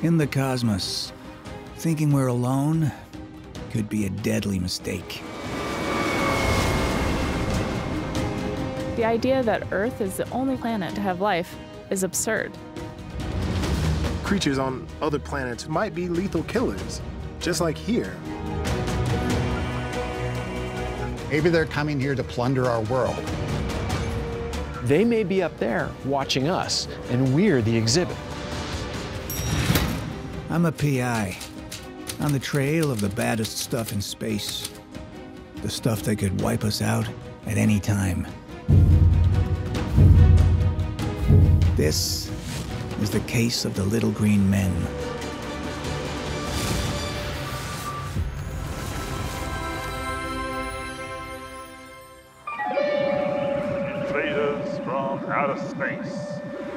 In the cosmos, thinking we're alone could be a deadly mistake. The idea that Earth is the only planet to have life is absurd. Creatures on other planets might be lethal killers, just like here. Maybe they're coming here to plunder our world. They may be up there watching us, and we're the exhibit. I'm a PI, on the trail of the baddest stuff in space. The stuff that could wipe us out at any time. This is the case of the Little Green Men. Invaders from outer space.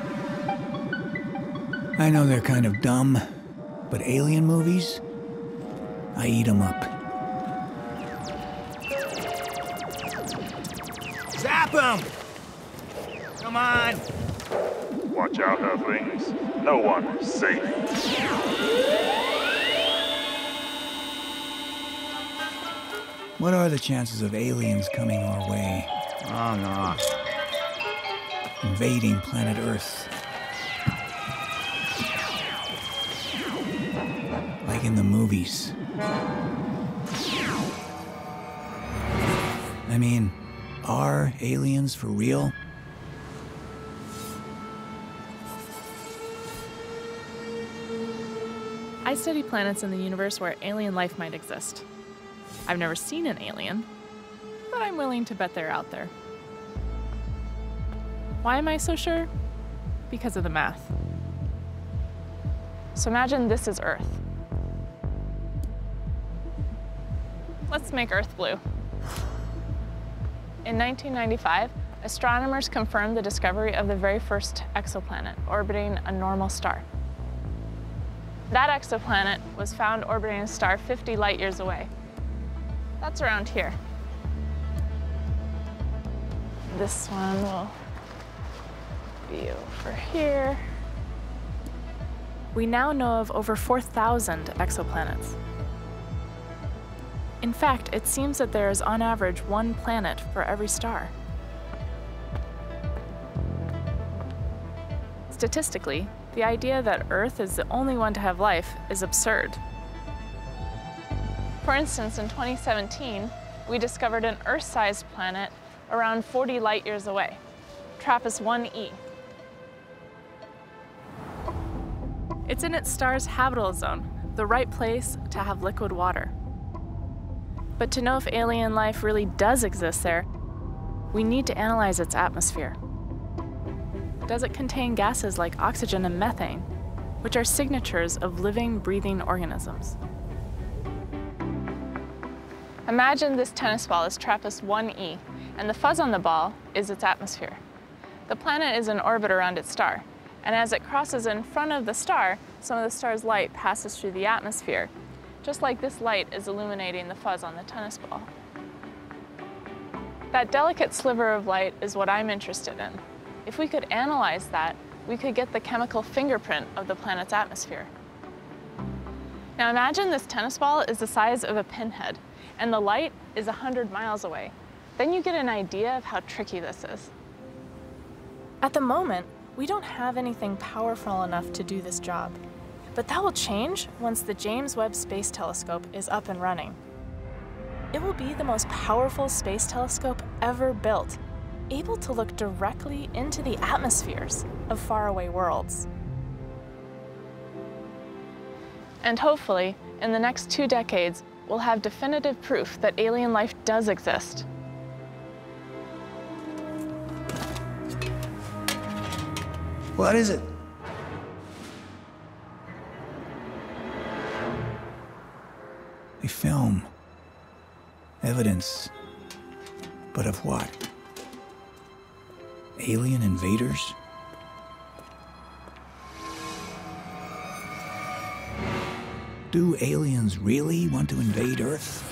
I know they're kind of dumb, but alien movies, I eat them up. Zap them! Come on! Watch out, Earthlings. No one is safe. What are the chances of aliens coming our way? Oh, no. Invading planet Earth? Like in the movies. I mean, are aliens for real? I study planets in the universe where alien life might exist. I've never seen an alien, but I'm willing to bet they're out there. Why am I so sure? Because of the math. So imagine this is Earth. Let's make Earth blue. In 1995, astronomers confirmed the discovery of the very first exoplanet orbiting a normal star. That exoplanet was found orbiting a star 50 light years away. That's around here. This one will be over here. We now know of over 4,000 exoplanets. In fact, it seems that there is on average one planet for every star. Statistically, the idea that Earth is the only one to have life is absurd. For instance, in 2017, we discovered an Earth-sized planet around 40 light years away, TRAPPIST-1e. It's in its star's habitable zone, the right place to have liquid water. But to know if alien life really does exist there, we need to analyze its atmosphere. Does it contain gases like oxygen and methane, which are signatures of living, breathing organisms? Imagine this tennis ball is TRAPPIST-1e, and the fuzz on the ball is its atmosphere. The planet is in orbit around its star, and as it crosses in front of the star, some of the star's light passes through the atmosphere, just like this light is illuminating the fuzz on the tennis ball. That delicate sliver of light is what I'm interested in. If we could analyze that, we could get the chemical fingerprint of the planet's atmosphere. Now imagine this tennis ball is the size of a pinhead, and the light is 100 miles away. Then you get an idea of how tricky this is. At the moment, we don't have anything powerful enough to do this job. But that will change once the James Webb Space Telescope is up and running. It will be the most powerful space telescope ever built, able to look directly into the atmospheres of faraway worlds. And hopefully, in the next 2 decades, we'll have definitive proof that alien life does exist. What is it? A film. Evidence. But of what? Alien invaders? Do aliens really want to invade Earth?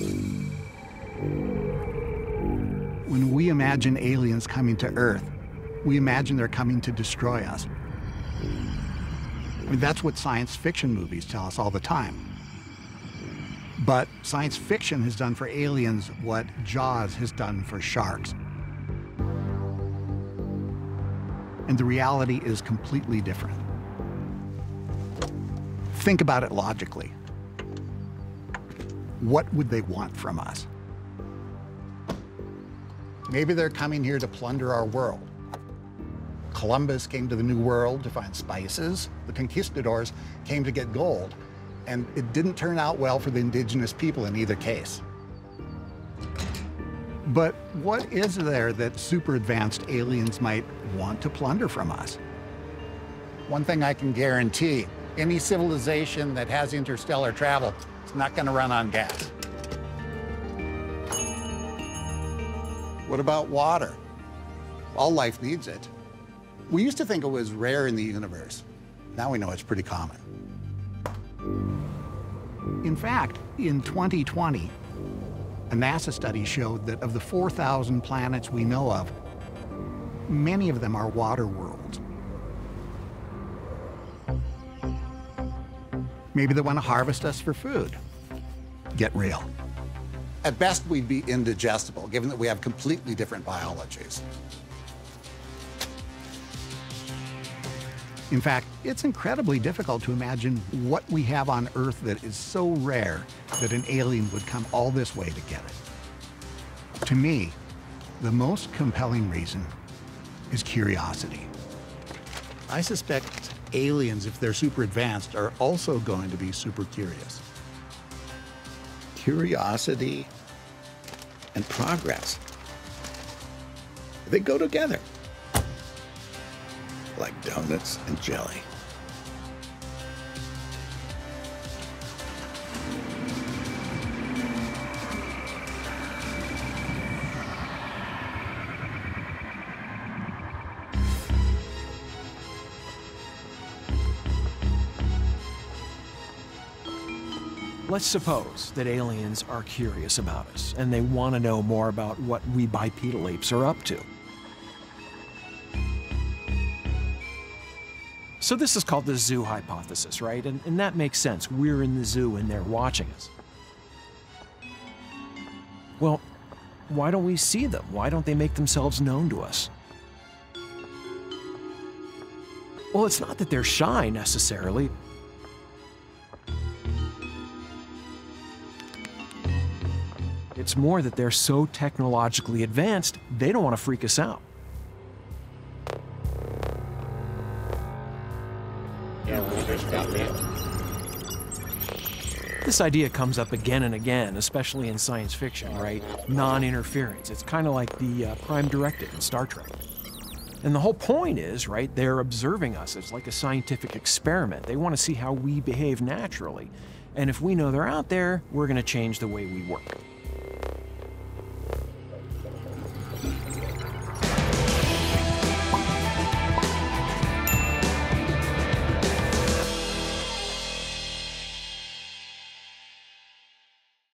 When we imagine aliens coming to Earth, we imagine they're coming to destroy us. I mean, that's what science fiction movies tell us all the time. But science fiction has done for aliens what Jaws has done for sharks. And the reality is completely different. Think about it logically. What would they want from us? Maybe they're coming here to plunder our world. Columbus came to the New World to find spices. The conquistadors came to get gold. And it didn't turn out well for the indigenous people in either case. But what is there that super advanced aliens might want to plunder from us? One thing I can guarantee, any civilization that has interstellar travel is not going to run on gas. What about water? All life needs it. We used to think it was rare in the universe. Now we know it's pretty common. In fact, in 2020, a NASA study showed that of the 4,000 planets we know of, many of them are water worlds. Maybe they want to harvest us for food. Get real. At best, we'd be indigestible, given that we have completely different biologies. In fact, it's incredibly difficult to imagine what we have on Earth that is so rare that an alien would come all this way to get it. To me, the most compelling reason is curiosity. I suspect aliens, if they're super advanced, are also going to be super curious. Curiosity and progress, they go together. Like donuts and jelly. Let's suppose that aliens are curious about us and they want to know more about what we bipedal apes are up to. So this is called the zoo hypothesis, right? And that makes sense. We're in the zoo and they're watching us. Well, why don't we see them? Why don't they make themselves known to us? Well, it's not that they're shy necessarily. It's more that they're so technologically advanced, they don't want to freak us out. This idea comes up again and again, especially in science fiction, right? Non-interference. It's kind of like the Prime Directive in Star Trek. And the whole point is, right, they're observing us. It's like a scientific experiment. They want to see how we behave naturally. And if we know they're out there, we're going to change the way we work.